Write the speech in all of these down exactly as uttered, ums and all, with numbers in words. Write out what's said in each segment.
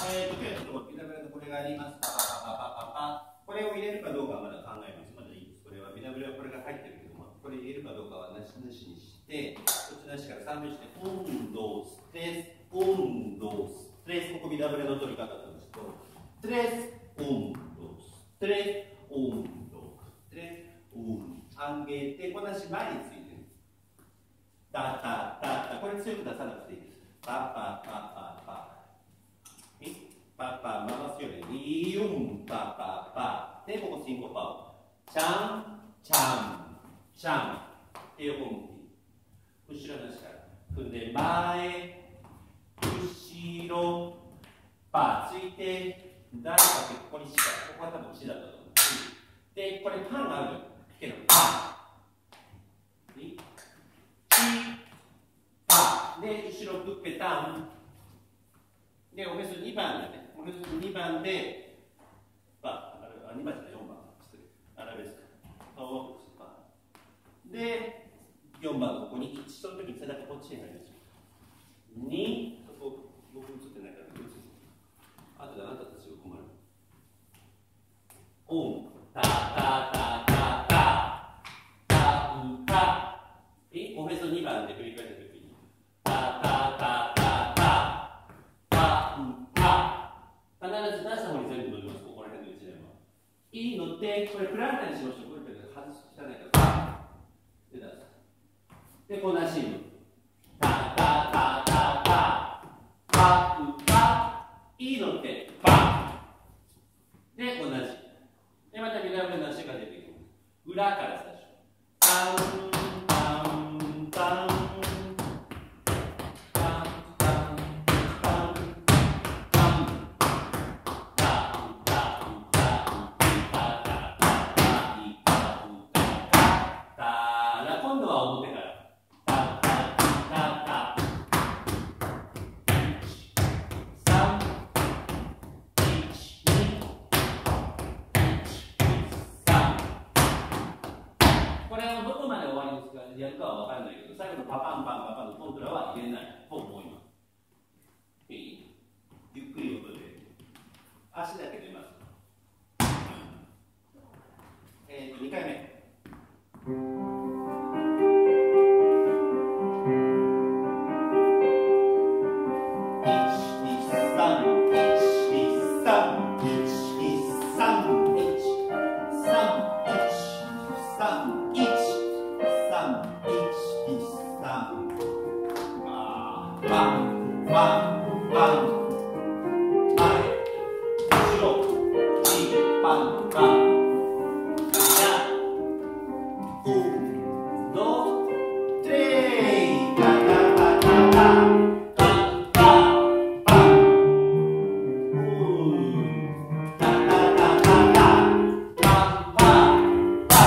えーと、今日はちょっとビダブラでこれがあります。パパパパパパパ。これを入れるかどうかはまだ考えます。まだいいです。これはビダブラはこれが入ってるけども、これ入れるかどうかはなしなしにして、こっちなしからさん拍子で、温度、ストレス、温度、ストレス。ここビダブラの取り方なんですけど、ストレス、温度、ストレス、温度、ストレス、温度。上げて、この足前についてる。タタタタ。これ強く出さなくていいです。パパパパパ。パパ回すよりユンパパパでここシンコパをチャンチャンチャンで横向き後ろの足から踏んで前後ろパーついて誰かってここにしかここは多分しだったと思うでこれパンがあるけどパンチパで後ろグッペタンでおへそにばんだねおへそにばんで、パあ、にばんじゃない、よんばん、失礼、アラベスク、パで、よんばん、ここにいち、その時に背中こっちになります。に、そこ、僕映ってないから、映ってあとであなたたちが困る。オン、タタタタタ、タウタ、え、おへそにばんで繰り返した時に、タタタタタ、タウタ、必ず出した方に全部乗ります、ここら辺のいちねんは。いいので、これプランターにしましょう。これ外す汚いから。で、出す。で、こんなシーン。タタタタタ、パウパ、いいのってパー。で、同じ。で、また南の足が出てきます。裏から最初。タン、タン、タン。やるかは分からないけど、最後のパパンパンパパンのコントラは入れないと思います。いい？ゆっくり音で。足だけ出ます。えっと、にかいめ。バンバンバン前後ろにバンバンやうんどれいタタタタタタンタバンうんタタタタタバンバンバ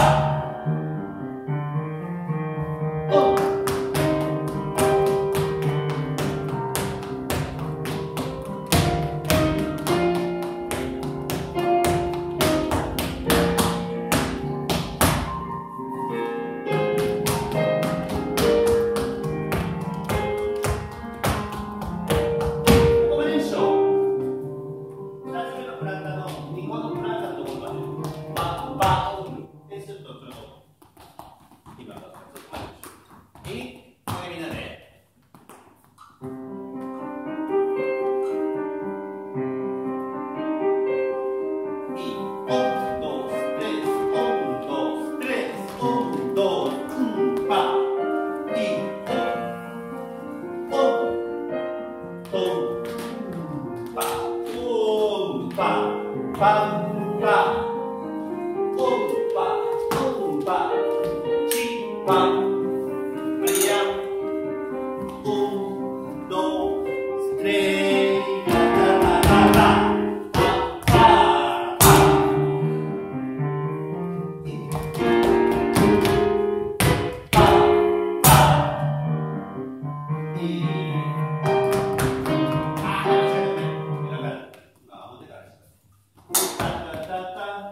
ンおっタタタ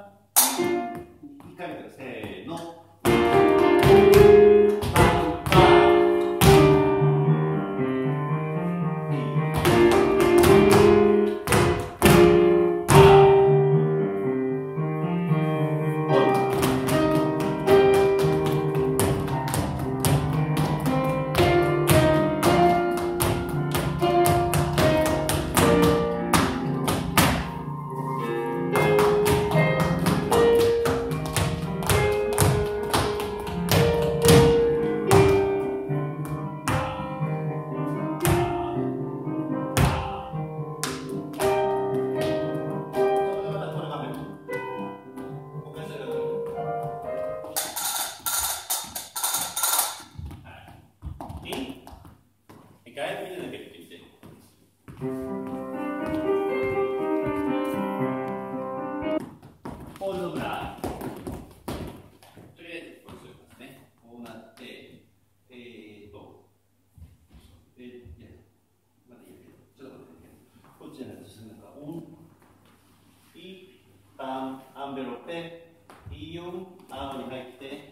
アン、アンベロッペ、イヨン、アームに入って、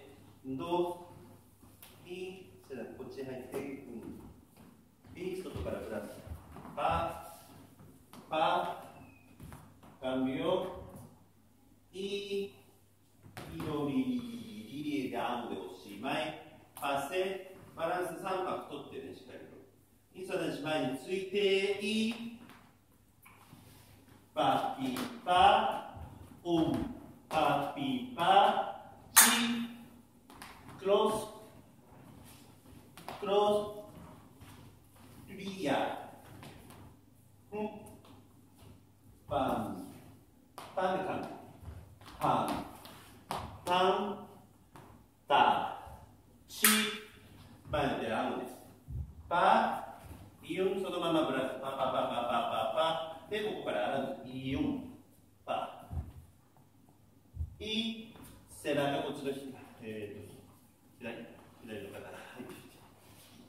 ド、イ、こっちに入って、うん、ビー、外からプラス、パ、パ、カンビオ、イ、イロリリリリでアームでおしまい、パセ、バランスさん拍取ってね、しっかりと。いそだし前について、イ、パピパ、オン、パピパ、チ、クロス、クロス、リア、うん、パン、パンでカン、パン、パン、タ、チ、前の手ラムです。パ、イオンそのままブラス、パパパパパパパ。で、ここからアラム、イオン、パ。イ、背中、こっちの左、えーと、左、左の方、はい。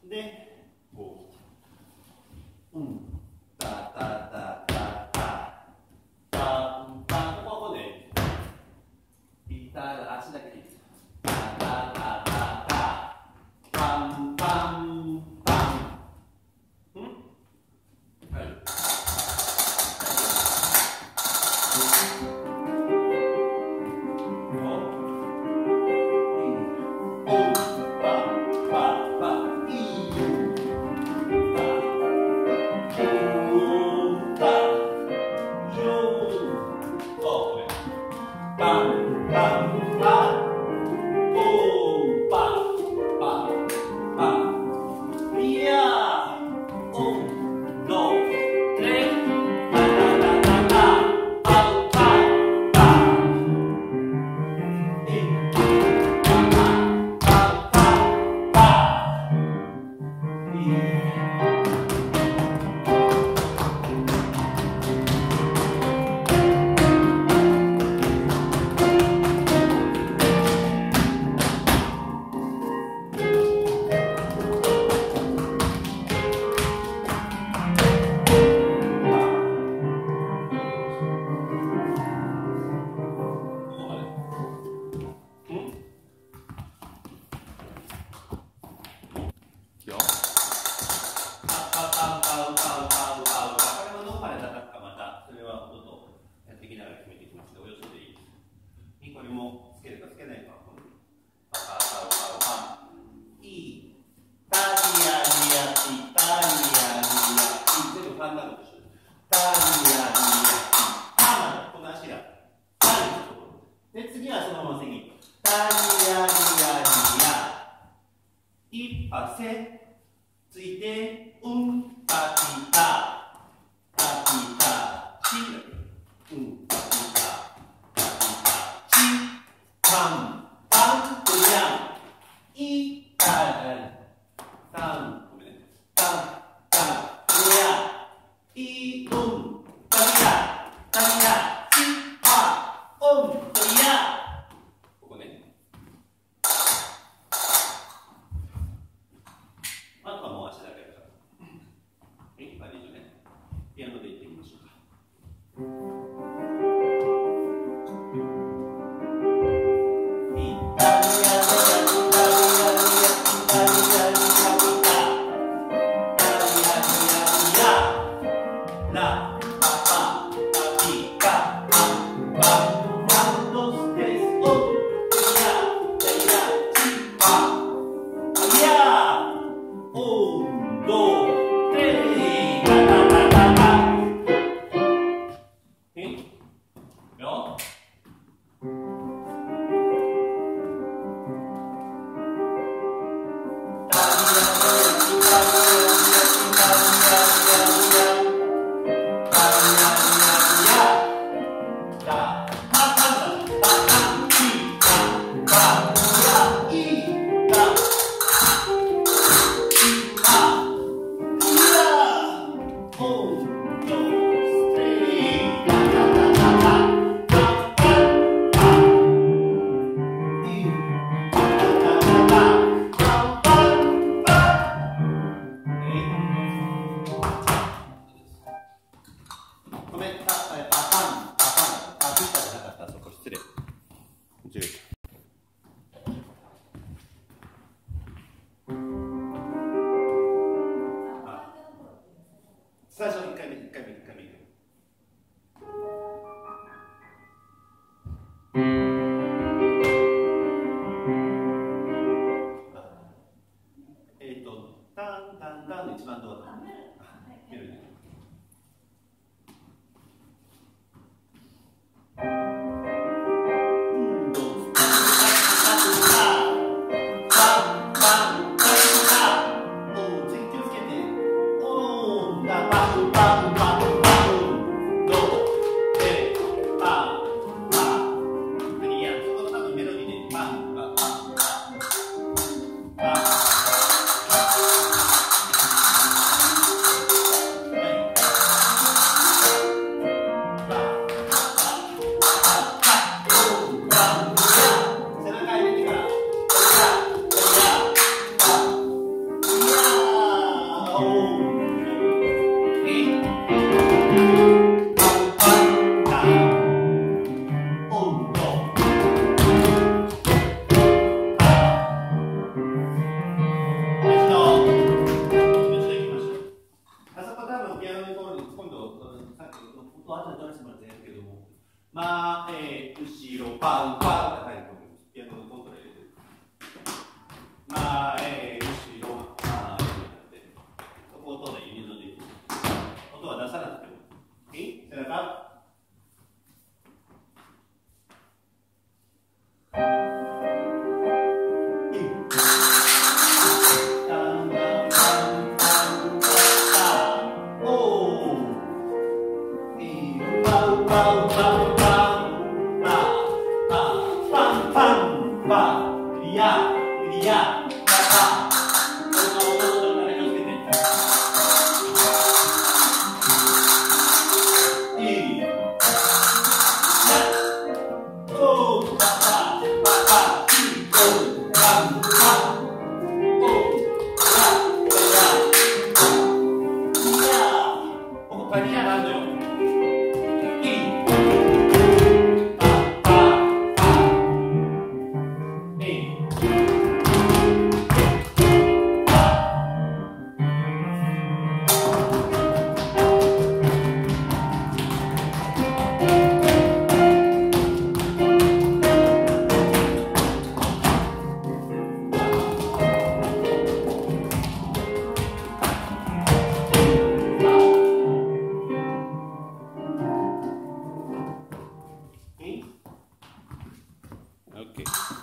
で、こう。うん。タタタタタ。タンタン。ここね、ギターが足だけでいいです。タタタタタ。パンパンパン。うん？はい。で、次はそのまま次。タニヤニヤニヤ。一発せ。ついて、うん、パピタ。パピタ。チ。うん、パピタ。パピタ。チ。パン。パン、クリアン。い、タン。タン。ごめんね。タン。タン。クリアン。い、うん。タニヤ。タニヤ。チ。パ。うん。ここね。あとはもう足だけだから。はい、バリージョね。ピアノでいってみましょうか。 と後で取らせてもらってやるけども、まあ、えー、後ろ、パウパウって入ると思います。ピアノのコントロール入れてる。まあ、えー、後ろ、まあ、えー、そこ音のユニゾンでいい。音は出さなくてもいい。背中。Okay.